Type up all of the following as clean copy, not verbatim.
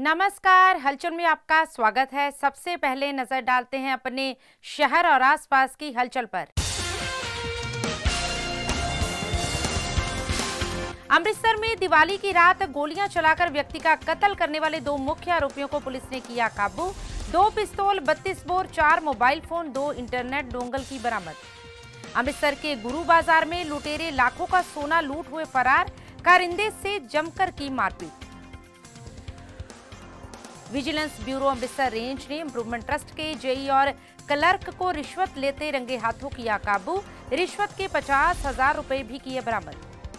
नमस्कार, हलचल में आपका स्वागत है। सबसे पहले नजर डालते हैं अपने शहर और आसपास की हलचल पर। अमृतसर में दिवाली की रात गोलियां चलाकर व्यक्ति का कत्ल करने वाले दो मुख्य आरोपियों को पुलिस ने किया काबू। 2 पिस्तौल, 32 bore, 4 mobile phone, 2 internet dongle की बरामद। अमृतसर के गुरु बाजार में लुटेरे लाखों का सोना लूट हुए फरार, कारिंदे से जमकर की मारपीट। विजिलेंस ब्यूरो अमृतसर रेंज ने इंप्रूवमेंट ट्रस्ट के जेई और क्लर्क को रिश्वत लेते रंगे हाथों किया काबू। रिश्वत के 50,000 रुपए भी किए बरामद।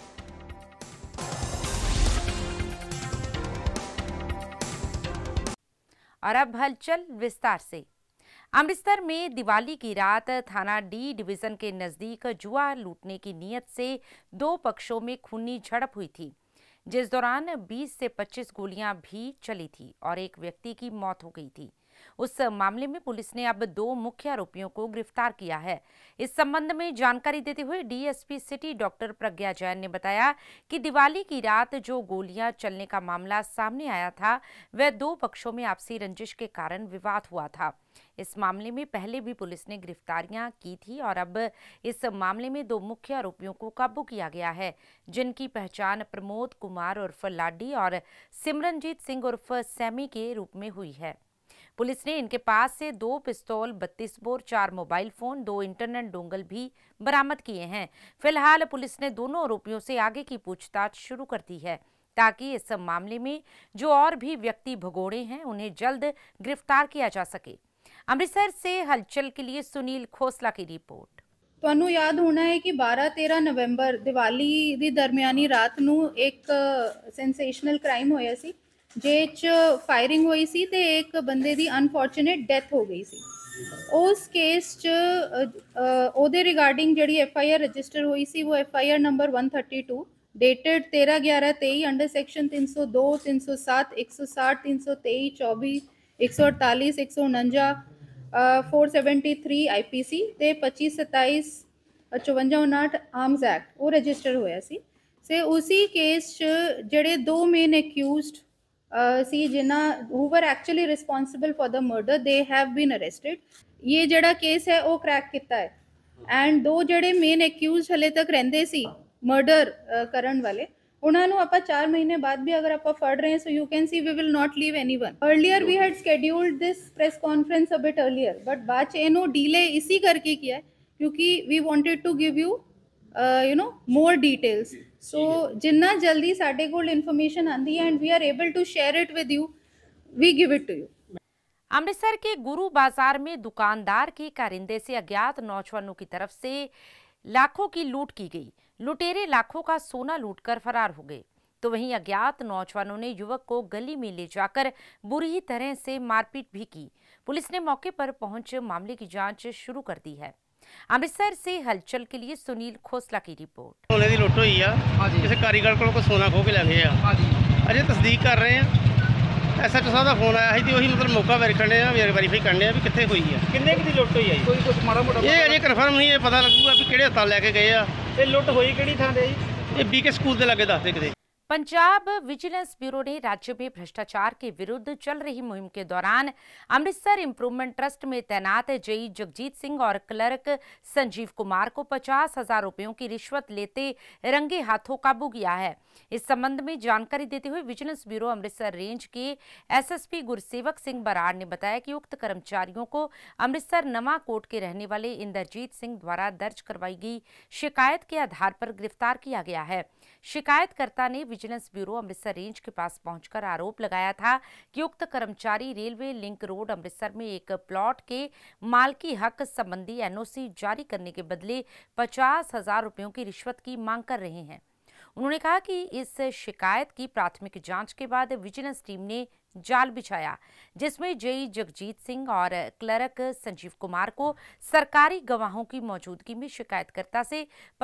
और अब हलचल विस्तार से। अमृतसर में दिवाली की रात थाना डी डिवीजन के नजदीक जुआ लूटने की नीयत से 2 पक्षों में खूनी झड़प हुई थी, जिस दौरान 20 से 25 गोलियां भी चली थी और एक व्यक्ति की मौत हो गई थी। उस मामले में पुलिस ने अब 2 मुख्य आरोपियों को गिरफ्तार किया है। इस संबंध में जानकारी देते हुए DSP city doctor Pragya Jain ने बताया कि दिवाली की रात जो गोलियां चलने का मामला सामने आया था, वह 2 पक्षों में आपसी रंजिश के कारण विवाद हुआ था। इस मामले में पहले भी पुलिस ने गिरफ्तारियां की थी और अब इस मामले में 2 मुख्य आरोपियों को काबू किया गया है, जिनकी पहचान प्रमोद कुमार उर्फ लाडी और सिमरनजीत सिंह उर्फ सैमी के रूप में हुई है। पुलिस ने इनके पास से 2 पिस्तौल, 32 bore, 4 mobile phone, 2 internet dongle भी बरामद किए हैं। फिलहाल पुलिस ने दोनों आरोपियों से आगे की पूछताछ शुरू कर दी है, ताकि इस मामले में जो और भी व्यक्ति भगोड़े हैं उन्हें जल्द गिरफ्तार किया जा सके। अमृतसर से हलचल के लिए सुनील खोसला की रिपोर्ट। ਤੁਹਾਨੂੰ याद होना है कि 12-13 नवंबर दिवाली ਦੀ ਦਰਮਿਆਨੀ ਰਾਤ ਨੂੰ ਇੱਕ ਸੈਂਸੇਸ਼ਨਲ ਕ੍ਰਾਈਮ ਹੋਇਆ ਸੀ, ਜਿਹ 'ਚ ਫਾਇਰਿੰਗ ਹੋਈ ਸੀ ਤੇ ਇੱਕ ਬੰਦੇ ਦੀ ਅਨਫੋਰਚੂਨੇਟ ਡੈਥ ਹੋ ਗਈ ਸੀ। ਉਸ ਕੇਸ 'ਚ ਉਹਦੇ ਰਿਗਾਰਡਿੰਗ ਜਿਹੜੀ ਐਫਆਈਆਰ ਰਜਿਸਟਰ ਹੋਈ ਸੀ ਉਹ FIR number 132 dated 13/11/23 under section 302, 307, 160, 323, 24, 148, 149, 473 IPC ਤੇ 25/27 5459 ਆਰਮਸ ਐਕਟ ਉਹ ਰਜਿਸਟਰ ਹੋਇਆ ਸੀ। ਸੇ ਉसी केस च ਜਿਹੜੇ 2 ਮੇਨ ਅਕਿਊਜ਼ਡ ਸੀ ਜਿਨ੍ਹਾਂ who were actually responsible for the murder they have been arrested. ਇਹ ਜਿਹੜਾ ਕੇਸ ਹੈ ਉਹ ਕ੍ਰੈਕ ਕੀਤਾ ਹੈ ਐਂਡ 2 ਜਿਹੜੇ ਮੇਨ ਅਕਿਊਜ਼ਡ ਹਲੇ ਤੱਕ ਰਹਿੰਦੇ ਸੀ ਮਰਡਰ ਕਰਨ ਵਾਲੇ, ਉਹਨਾਂ ਨੂੰ ਆਪਾਂ 4 ਮਹੀਨੇ ਬਾਅਦ ਵੀ ਅਗਰ ਆਪਾਂ ਫੜ ਰਹੇ ਹਾਂ, so you can see we will not leave anyone. Earlier we had scheduled this press conference a bit earlier, but बाद च ਇਹਨੂੰ डिले इसी करके किया है क्योंकि we wanted to give you more details, so जिन्ना जल्दी ਸਾਡੇ ਕੋਲ ਇਨਫੋਰਮੇਸ਼ਨ ਆਂਦੀ है and we are able to share it with you, we give it to you। Amritsar के गुरु बाजार में दुकानदार के कारिंदे से अज्ञात नौजवानों की तरफ से लाखों की लूट की गई। लुटेरे लाखों का सोना लूटकर फरार हो गए, तो वहीं अज्ञात नौजवानों ने युवक को गली में ले जाकर बुरी तरह से मारपीट भी की। पुलिस ने मौके पर पहुंच मामले की जांच शुरू कर दी है। अमृतसर से हलचल के लिए सुनील खोसला की रिपोर्ट। सोने की लुੱਟ ਹੋਈ ਆ, ਕਿਸੇ ਕਾਰੀਗਰ ਕੋਲੋਂ ਕੋਈ ਸੋਨਾ ਖੋਹ ਕੇ ਲੈ ਗਏ ਆ। ਅਜੇ ਤਸਦੀਕ ਕਰ ਰਹੇ ਆ। ਐਸਐਚਓ ਸਾਹਿਬ ਦਾ ਫੋਨ ਆਇਆ ਸੀ ਤੇ ਉਹੀ ਮਤਲਬ ਮੌਕਾ ਵੇਖਣੇ ਆ, ਵੈਰੀਫਾਈ ਕਰਨੇ ਆ ਵੀ ਕਿੱਥੇ ਹੋਈ ਆ, ਕਿੰਨੇ ਕੁ ਦੀ ਲੁੱਟ ਹੋਈ ਆ ਜੀ। ਕੋਈ ਕੁਝ ਮਾੜਾ ਮੋਟਾ ਇਹ ਅਜੇ ਕਨਫਰਮ ਨਹੀਂ, ਇਹ ਪਤਾ ਲੱਗੂਗਾ ਵੀ ਕਿਹੜੇ ਹਸਪਤਾਲ ਲੈ ਕੇ ਗਏ ਆ। ਇਹ ਲੁੱਟ ਹੋਈ ਕਿਹੜੀ ਥਾਂ ਤੇ ਜੀ? ਇਹ ਬੀਕੇ ਸਕੂਲ ਦੇ ਲਾਗੇ ਦੱਸਦੇ ਕਿਤੇ। पंजाब विजिलेंस ब्यूरो ने राज्य में भ्रष्टाचार के विरुद्ध चल रही मुहिम के दौरान अमृतसर इंप्रूवमेंट ट्रस्ट में तैनात जेई जगजीत सिंह और क्लर्क संजीव कुमार को 50,000 रुपयों की रिश्वत लेते रंगे हाथों काबू किया है। इस संबंध में जानकारी देते हुए विजिलेंस ब्यूरो अमृतसर रेंज के एसएसपी गुरसेवक सिंह बराड़ ने बताया कि उक्त कर्मचारियों को अमृतसर नवा कोट के रहने वाले इंद्रजीत सिंह द्वारा दर्ज करवाई गई शिकायत के आधार पर गिरफ्तार किया गया है। शिकायतकर्ता ने विजिलेंस ब्यूरो अमृतसर रेंज के पास पहुंचकर आरोप लगाया था कि उक्त कर्मचारी रेलवे लिंक रोड अमृतसर में एक प्लॉट के मालकी हक संबंधी एनओसी जारी करने के बदले 50,000 रुपयों की रिश्वत की मांग कर रहे हैं। उन्होंने कहा कि इस शिकायत की प्राथमिक जांच के बाद विजिलेंस टीम ने जाल बिछाया, जिसमें जेई जगजीत सिंह और क्लर्क संजीव कुमार को सरकारी गवाहों की मौजूदगी में शिकायतकर्ता से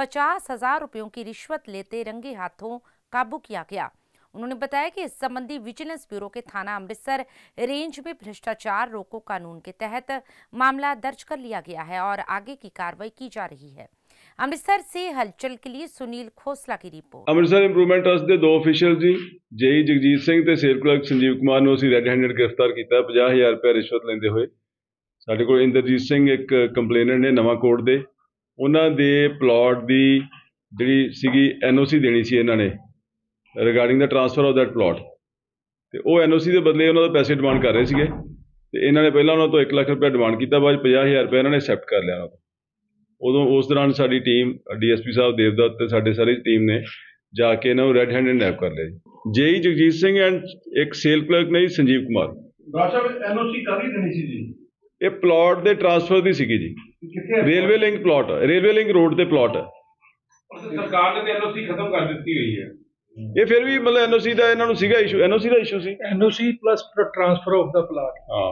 50,000 रुपयों की रिश्वत लेते रंगे हाथों काबू किया गया। उन्होंने बताया कि इस संबंधी विजिलेंस ब्यूरो के थाना अमृतसर रेंज में भ्रष्टाचार रोको कानून के तहत मामला दर्ज कर लिया गया है और आगे की कार्रवाई की जा रही है। अमृतसर से हलचल के लिए सुनील खोसला की रिपोर्ट। अमृतसर इंप्रूवमेंट ट्रस्ट के 2 ऑफिशियल जी जेई जगजीत सिंह ते सेल क्लर्क संजीव कुमार नूं असीं रैड हैंडेड गिरफ्तार किया 50,000 रुपये रिश्वत लेंदे होए। साडे कोल इंद्रजीत सिंह एक कंप्लेनेंट ने नवां कोट दे, उन्हां दे प्लॉट दी जिहड़ी सीगी NOC देनी सी इन्हां ने regarding the transfer of that plot, ते वो NOC के बदले उन्होंने पैसे डिमांड कर रहे थे। तो इन्होंने पहला उन्होंने तो 1 लाख रुपया डिमांड किया, बाद 50,000 रुपया इन्होंने एक्सैप्ट कर लिया। उदों उस दौरान साडी टीम DSP साहब देवदत्त ते साडी सारी टीम ने जाके इन्होंने रैड हैंडेड नैप कर लिया। जेई जगजीत सिंह एंड एक सेल क्लर्क ने संजीव कुमार। NOC काहदी देनी सी जी? ये प्लॉट के ट्रांसफर की सीगी जी, railway link plot, railway link road ते प्लॉट है। सरकार ने NOC खत्म कर दी गई है। ये फिर भी मतलब NOC का इन्होंने सीगा इशू, NOC का इशू सी, NOC plus transfer of the plot. हाँ,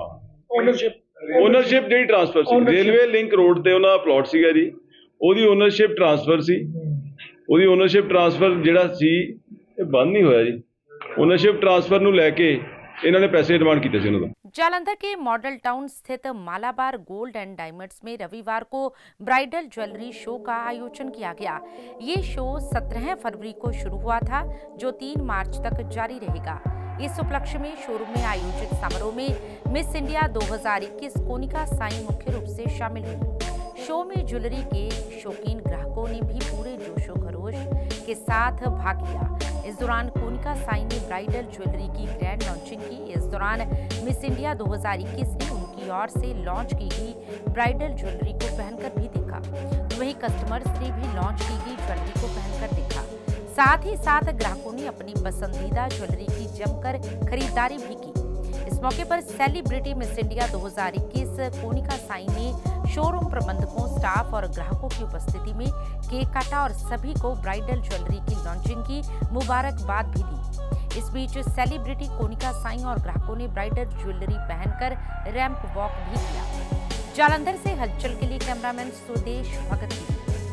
ओनरशिप जी ट्रांसफर सी, रेलवे लिंक रोड ते उन्होंने प्लॉट सीगा जी, ओदी ओनरशिप ट्रांसफर सी, ओदी ओनरशिप ट्रांसफर जिहड़ा सी ये बंद नहीं होया जी। ओनरशिप ट्रांसफर नूं लैके इन्होंने पैसे डिमांड किए थे उन्होंने। जालंधर के मॉडल टाउन स्थित मालाबार गोल्ड एंड डायमंड्स में रविवार को ब्राइडल ज्वेलरी शो का आयोजन किया गया। ये शो 17 फरवरी को शुरू हुआ था, जो 3 मार्च तक जारी रहेगा। इस उपलक्ष्य में शोरूम में आयोजित समारोह में मिस इंडिया 2021 कोनिका साई मुख्य रूप से शामिल हुई। शो में ज्वेलरी के शौकीन ग्राहकों ने भी पूरे जोशो खरोश के साथ भाग लिया। इस दौरान कोनिका साई ने ब्राइडल ज्वेलरी की ग्रैंड लॉन्चिंग की। इस दौरान मिस इंडिया 2021 ने उनकी ओर से लॉन्च की गई ब्राइडल ज्वेलरी को पहनकर भी देखा, तो वहीं कस्टमर्स ने भी लॉन्च की गई ज्वेलरी को पहनकर देखा। साथ ही साथ ग्राहकों ने अपनी पसंदीदा ज्वेलरी की जमकर खरीदारी भी की। इस मौके पर celebrity miss India 2021 Konika Sai ने शोरूम प्रबंधकों, स्टाफ और ग्राहकों की उपस्थिति में केक काटा और सभी को ब्राइडल ज्वेलरी की लॉन्चिंग की मुबारकबाद भी दी। इस बीच सेलिब्रिटी कोनिका साई और ग्राहकों ने ब्राइडल ज्वेलरी पहनकर रैंप वॉक भी किया। जालंधर से हलचल के लिए कैमरामैन सुदेश भगत की।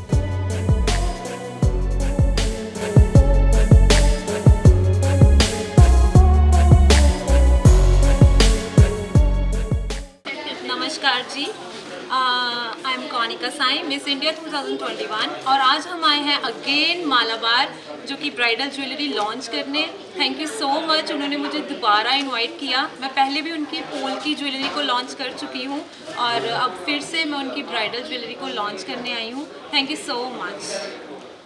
नमस्कार जी, I am Konika Sai, miss India 2021 और आज हम आए हैं अगेन मालाबार जो कि ब्राइडल ज्वेलरी लॉन्च करने। थैंक यू सो मच, उन्होंने मुझे दोबारा इनवाइट किया। मैं पहले भी उनकी पोल की ज्वेलरी को लॉन्च कर चुकी हूँ और अब फिर से मैं उनकी ब्राइडल ज्वेलरी को लॉन्च करने आई हूँ। Thank you so much.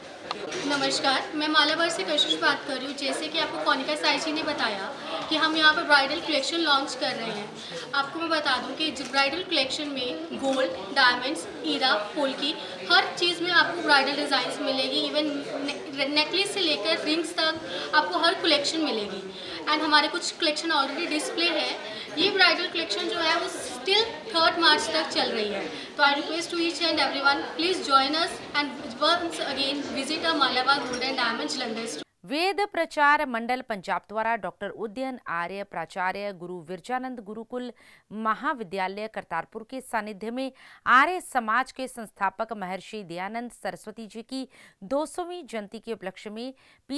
नमस्कार, मैं मालाबार से कशिश बात कर रही हूँ। जैसे कि आपको कोनिका साई जी ने बताया कि हम यहाँ पर ब्राइडल कलेक्शन लॉन्च कर रहे हैं। आपको मैं बता दूँ कि ब्राइडल कलेक्शन में गोल्ड, डायमंड्स, हीरा, पोल्की, हर चीज़ में आपको ब्राइडल डिज़ाइंस मिलेगी। इवन नेकलेस से लेकर रिंग्स तक आपको हर कलेक्शन मिलेगी। एंड हमारे कुछ कलेक्शन ऑलरेडी डिस्प्ले है। ये ब्राइडल कलेक्शन जो है वो स्टिल 3 मार्च तक चल रही है। तो I request to each and everyone, please join us and once again visit a Malabar gold and diamond Jalandhar. Ved Prachar Mandal Punjab द्वारा डॉक्टर उदयन आर्य प्राचार्य गुरु विरजानंद गुरुकुल महाविद्यालय करतारपुर के सानिध्य में आर्य समाज के संस्थापक महर्षि दयानंद सरस्वती जी की 200वीं जयंती के उपलक्ष्य में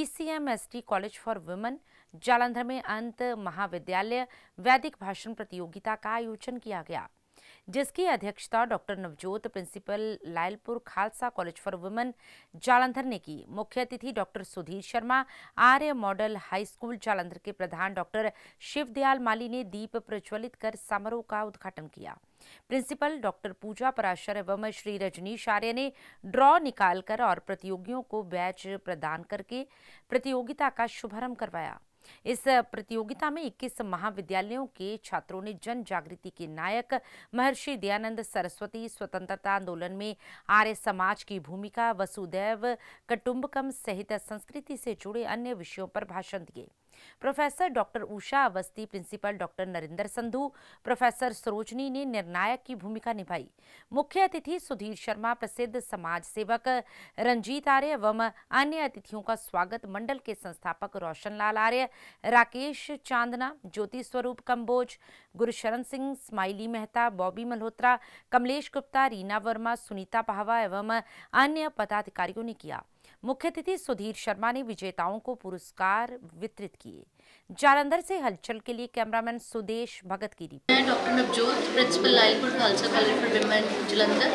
PCM-ST college for women Jalandhar में अंत महाविद्यालय वैदिक भाषण प्रतियोगिता का आयोजन किया गया, जिसकी अध्यक्षता doctor Navjot principal Lyallpur Khalsa college for women Jalandhar ने की। मुख्य अतिथि doctor Sudhir Sharma, Arya model high school Jalandhar के प्रधान डॉक्टर शिवदयाल माली ने दीप प्रज्वलित कर समारोह का उद्घाटन किया। प्रिंसिपल डॉक्टर पूजा पराशर एवं श्री रजनीश आर्य ने ड्रॉ निकालकर और प्रतियोगियों को बैच प्रदान करके प्रतियोगिता का शुभारंभ करवाया। इस प्रतियोगिता में 21 महाविद्यालयों के छात्रों ने जन जागृति के नायक महर्षि दयानंद सरस्वती, स्वतंत्रता आंदोलन में आर्य समाज की भूमिका, वसुदैव कुटुंबकम सहित संस्कृति से जुड़े अन्य विषयों पर भाषण दिए। Professor doctor Usha Awasthi, principal doctor Narendra Sandhu, professor Sarojini ने निर्णायक की भूमिका निभाई। मुख्य अतिथि सुधीर शर्मा, प्रसिद्ध समाज सेवक रंजीत आर्य एवं अन्य अतिथियों का स्वागत मंडल के संस्थापक रोशन लाल आर्य, राकेश चांदना, ज्योति स्वरूप कंबोज, गुरुशरण सिंह, स्माइली मेहता, बॉबी मल्होत्रा, कमलेश गुप्ता, रीना वर्मा, सुनीता पहावा एवं अन्य पदाधिकारियों ने किया। मुख्य अतिथि सुधीर शर्मा ने विजेताओं को पुरस्कार वितरित किए। जालंधर से हलचल के लिए कैमरामैन सुदेश भगत की रिपोर्ट। मैं doctor Navjot, principal Lyallpur Khalsa college for women Jalandhar.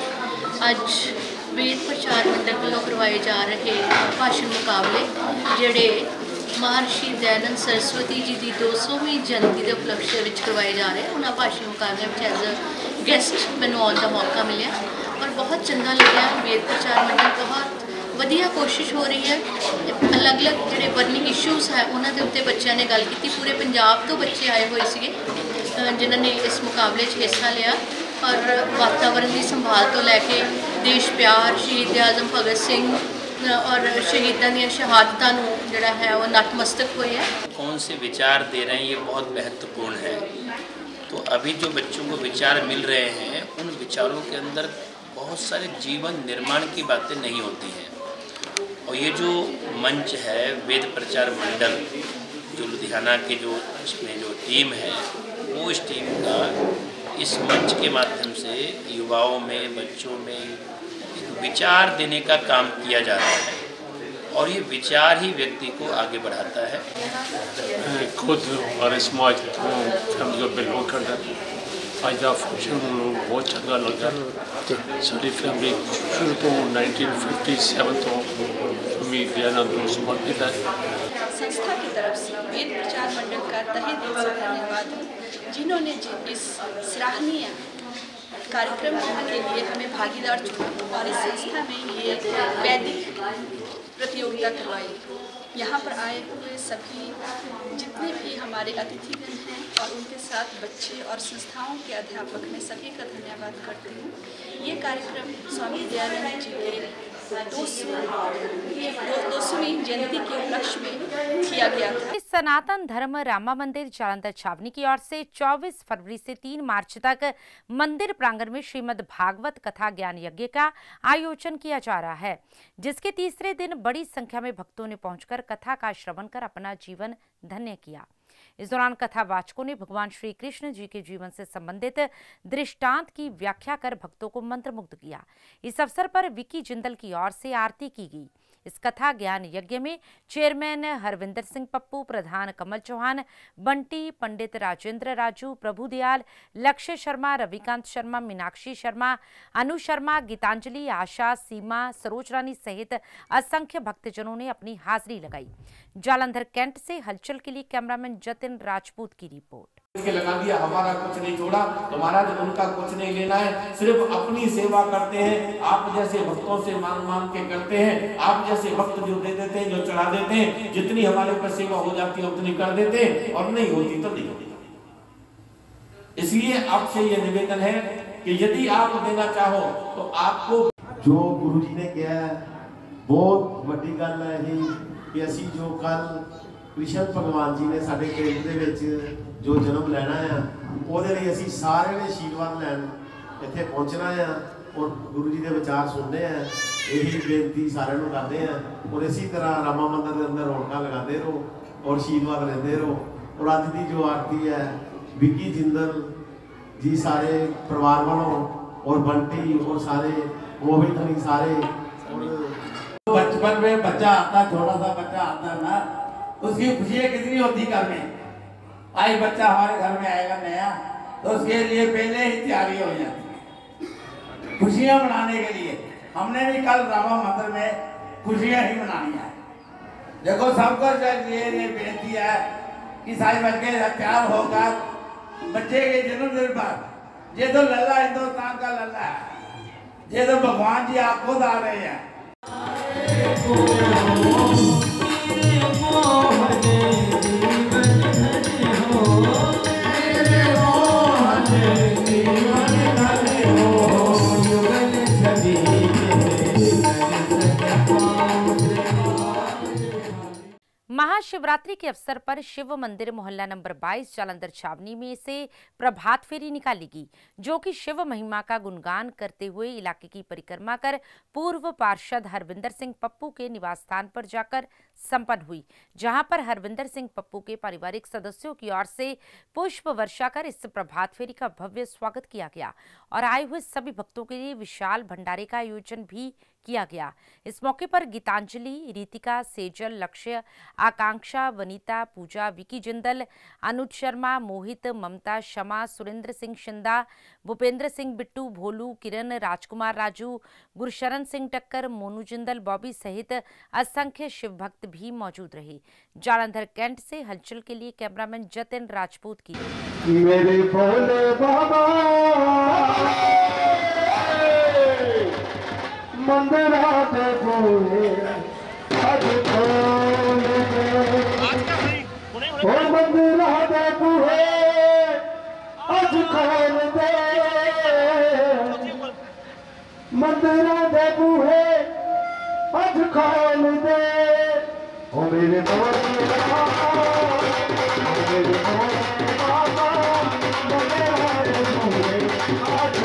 आज वेद प्रचार मंडल ਵੱਲੋਂ करवाए जा रहे भाषण मुकाबले ਜਿਹੜੇ महर्षि दयानंद सरस्वती जी की 200वीं जयंती के उपलक्ष्य में करवाए जा रहे हैं। उन्होंने भाषण मुकाबले में एज अ गेस्ट मैनू आने का मौका मिले और बहुत चंगा लगा। वेद प्रचार मंडल बहुत वधिया कोशिश हो रही है। अलग अलग जोड़े बर्निंग इशूज़ है उन्होंने उत्ते बच्चों ने गल की। पूरे पंजाब तो बच्चे आए हुए थे जिन्होंने इस मुकाबले हिस्सा लिया और वातावरण की संभाल तो लैके देश प्यार, शहीद आजम भगत सिंह और शहीदों दी शहादतां नूं जिहड़ा है वो नतमस्तक हुए हैं। कौन से विचार दे रहे हैं ये बहुत महत्वपूर्ण है। तो अभी जो बच्चों को विचार मिल रहे हैं उन विचारों के अंदर बहुत सारे जीवन निर्माण की बातें नहीं होती हैं। और ये जो मंच है वेद प्रचार मंडल जो लुधियाना के जो इसमें जो टीम है वो इस टीम का इस मंच के माध्यम से युवाओं में बच्चों में एक विचार देने का काम किया जा रहा है और ये विचार ही व्यक्ति को आगे बढ़ाता है। खुद हमारे समाज फैमिली को बिलोंग करता है। आज का फंक्शन बहुत चंगा लगा। सारी फैमिली शुरू तो 1957 तो स्वामी दयानंद को समर्पित है। संस्था की तरफ से वेद प्रचार मंडल का तहे दिल से धन्यवाद है जिन्होंने इस सराहनीय कार्यक्रम के लिए हमें भागीदार चुना और इस संस्था में ये वैदिक प्रतियोगिता करवाई। यहाँ पर आए हुए सभी जितने भी हमारे अतिथिगण हैं और उनके साथ बच्चे और संस्थाओं के अध्यापक मैं सभी का धन्यवाद करती हूँ। ये कार्यक्रम स्वामी दयानंद जी के 200वीं जयंती के उपलक्ष्य में किया गया था। सनातन धर्म रामा मंदिर जालंधर छावनी की ओर से 24 फरवरी से 3 मार्च तक मंदिर प्रांगण में श्रीमद् भागवत कथा ज्ञान यज्ञ का आयोजन किया जा रहा है, जिसके तीसरे दिन बड़ी संख्या में भक्तों ने पहुंचकर कथा का श्रवण कर अपना जीवन धन्य किया। इस दौरान कथावाचकों ने भगवान श्री कृष्ण जी के जीवन से संबंधित दृष्टांत की व्याख्या कर भक्तों को मंत्रमुग्ध किया। इस अवसर पर विकी जिंदल की ओर से आरती की गई। इस कथा ज्ञान यज्ञ में चेयरमैन हरविंदर सिंह पप्पू, प्रधान कमल चौहान, बंटी, पंडित राजेंद्र राजू, प्रभुदयाल, लक्ष्य शर्मा, रविकांत शर्मा, मीनाक्षी शर्मा, अनु शर्मा, गीतांजलि, आशा, सीमा, सरोज रानी सहित असंख्य भक्तजनों ने अपनी हाजिरी लगाई। जालंधर कैंट से हलचल के लिए कैमरामैन जतिन राजपूत की रिपोर्ट। इसके लगा दिया, हमारा कुछ नहीं छोड़ा, तुम्हारा जो उनका कुछ नहीं लेना है, सिर्फ अपनी सेवा करते हैं। आप जैसे भक्तों से मान के करते हैं, आप जैसे भक्त जो दे देते हैं, जो चढ़ा देते हैं, जितनी हमारे ऊपर सेवा हो जाती है उतनी कर देते हैं और नहीं होती तो नहीं होती। इसलिए आपसे ये निवेदन है कि यदि आप देना चाहो तो आपको जो गुरु जी ने किया बहुत बड़ी गल है कि असी जो कल कृष्ण भगवान जी ने साडे पिंड दे विच जो जन्म लेना है ਉਹਦੇ ਲਈ ਅਸੀਂ सारे ने आशीर्वाद लैन इत्थे पहुंचना है और गुरु जी के विचार सुनने हैं। यही बेनती सारे नूं करते हैं और इसी तरह रामा मंदिर के अंदर रौनक लगाते रहो और आशीर्वाद लेते रहो। और अज की जो आरती है विकी जिंदल जी सारे परिवार वालों और बंटी और सारे मोहित हनी सारे। बचपन में बच्चा आता, छोटा सा बच्चा आता ना, उसकी खुशियाँ कितनी होती घर में। आज बच्चा हमारे घर में आएगा नया तो उसके लिए पहले ही तैयारी हो जाती खुशियाँ मनाने के लिए। हमने भी कल रामा मंदिर में खुशियाँ ही मनानी है। देखो सबको ये बेनती है कि सारे बच्चे तैयार होकर बच्चे के जन्मदिन पर, ये तो लल्ला हिंदुस्तान का लल्ला है, ये तो भगवान जी आपको दा रहे हैं। महाशिवरात्रि के अवसर पर शिव मंदिर मोहल्ला नंबर 22 जालंधर छावनी में से प्रभात फेरी निकाली गई, जो कि शिव महिमा का गुणगान करते हुए इलाके की परिक्रमा कर पूर्व पार्षद हरविंदर सिंह पप्पू के निवास स्थान पर जाकर संपन्न हुई, जहां पर हरविंदर सिंह पप्पू के पारिवारिक सदस्यों की ओर से पुष्प वर्षा कर इस प्रभात फेरी का भव्य स्वागत किया गया और आए हुए सभी भक्तों के लिए विशाल भंडारे का आयोजन भी किया गया। इस मौके पर गीतांजलि, रितिका, सेजल, लक्ष्य, आकांक्षा, वनीता, पूजा, विकी जिंदल, अनुज शर्मा, मोहित, ममता, शमा, सुरेंद्र सिंह शिंदा, भूपेंद्र सिंह बिट्टू, भोलू, किरण, राजकुमार राजू, गुरशरण सिंह टक्कर, मोनू जिंदल, बॉबी सहित असंख्य शिव भक्त भी मौजूद रहे। जालंधर कैंट से हलचल के लिए कैमरामैन जतिन राजपूत की मेरे भोले बाबा मंदिरा दे बूहे अज खोल दे, ओ मंदिरा दे बूहे अज खोल दे, मंदिरा दे बूहे अज खोल दे, ओ मेरे भोले बाबा, मेरे भोले बाबा मंदिरा दे बूहे अज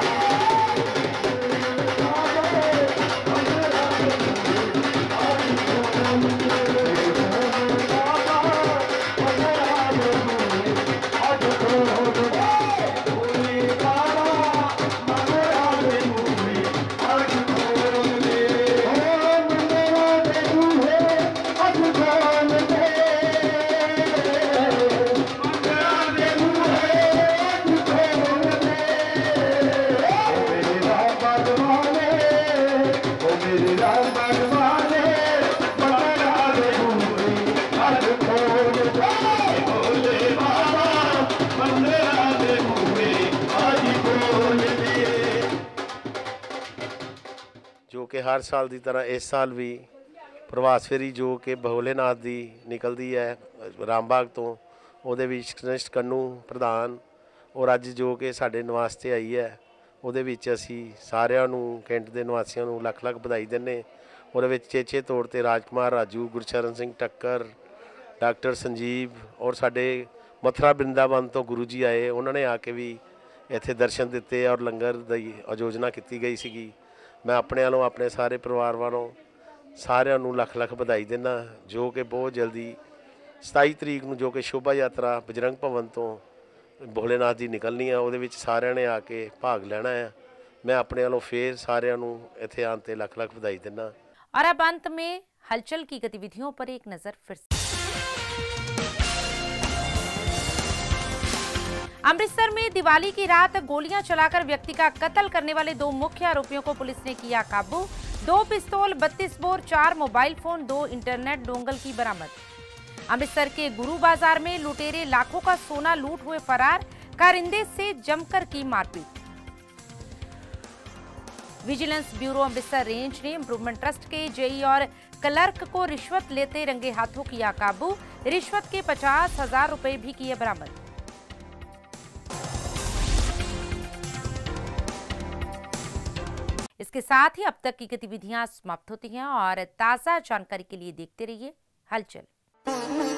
ਜੋ ਕਿ ਹਰ ਸਾਲ ਦੀ ਤਰ੍ਹਾਂ ਇਸ ਸਾਲ ਵੀ ਪ੍ਰਭਾਤ ਫੇਰੀ ਜੋ ਕਿ ਭੋਲੇਨਾਥ ਦੀ ਨਿਕਲਦੀ ਹੈ ਰਾਮਬਾਗ ਤੋਂ, ਉਹਦੇ ਵਿੱਚ ਕ੍ਰਿਸ਼ਟ ਕੰਨੂ ਪ੍ਰਧਾਨ ਔਰ ਅੱਜ ਜੋ ਕਿ ਸਾਡੇ ਨਿਵਾਸ 'ਤੇ ਆਈ ਹੈ, ਉਹਦੇ ਵਿੱਚ ਅਸੀਂ ਸਾਰਿਆਂ ਨੂੰ ਕੈਂਟ ਦੇ ਨਿਵਾਸੀਆਂ ਨੂੰ ਲੱਖ ਲੱਖ ਵਧਾਈ ਦਿੰਦੇ। ਉਹਦੇ ਵਿੱਚ ਚੇਚੇ ਤੌਰ 'ਤੇ ਰਾਜਕੁਮਾਰ ਰਾਜੂ, ਗੁਰਸ਼ਰਨ ਸਿੰਘ ਟੱਕਰ, ਡਾਕਟਰ ਸੰਜੀਵ ਔਰ ਸਾਡੇ ਮਥੁਰਾ ਬ੍ਰਿੰਦਾਵਨ ਤੋਂ ਗੁਰੂ ਜੀ ਆਏ, ਉਹਨਾਂ ਨੇ ਆ ਕੇ ਵੀ ਇੱਥੇ ਦਰਸ਼ਨ ਦਿੱਤੇ ਔਰ ਲੰਗਰ ਦੀ ਆਯੋਜਨਾ ਕੀਤੀ ਗਈ ਸੀਗੀ। ਮੈਂ ਆਪਣੇ ਵੱਲੋਂ ਆਪਣੇ ਸਾਰੇ ਪਰਿਵਾਰ ਵੱਲੋਂ ਸਾਰਿਆਂ ਨੂੰ ਲੱਖ ਲੱਖ ਵਧਾਈ ਦਿੰਦਾ, ਜੋ ਕਿ ਬਹੁਤ ਜਲਦੀ 27 ਤਰੀਕ ਨੂੰ ਜੋ ਕਿ ਸ਼ੋਭਾ ਯਾਤਰਾ ਬਜਰੰਗ ਭਵਨ ਤੋਂ ਭੋਲੇਨਾਥ ਦੀ ਨਿਕਲਣੀ ਆ, ਉਹਦੇ ਵਿੱਚ ਸਾਰਿਆਂ ਨੇ ਆ ਕੇ ਭਾਗ ਲੈਣਾ ਹੈ। मैं अपने वालों फिर सारिਆਂ ਨੂੰ ਇੱਥੇ ਆਉਣ ਤੇ ਲੱਖ ਲੱਖ ਵਧਾਈ ਦਿੰਦਾ। और अब अंत में हलचल की गतिविधियों पर एक नजर फिर से। अमृतसर में दिवाली की रात गोलियां चलाकर व्यक्ति का कत्ल करने वाले 2 मुख्य आरोपियों को पुलिस ने किया काबू। 2 पिस्तौल, 32 bore, 4 mobile phone, 2 internet dongle की बरामद। अमृतसर के गुरु बाजार में लुटेरे लाखों का सोना लूट हुए फरार, कारिंदे से जमकर की मारपीट। विजिलेंस ब्यूरो अमृतसर रेंज ने इंप्रूवमेंट ट्रस्ट के जेई और क्लर्क को रिश्वत लेते रंगे हाथों किया काबू। रिश्वत के 50,000 रुपए भी किए बरामद। इसके साथ ही अब तक की गतिविधियां समाप्त होती हैं और ताजा जानकारी के लिए देखते रहिए हलचल।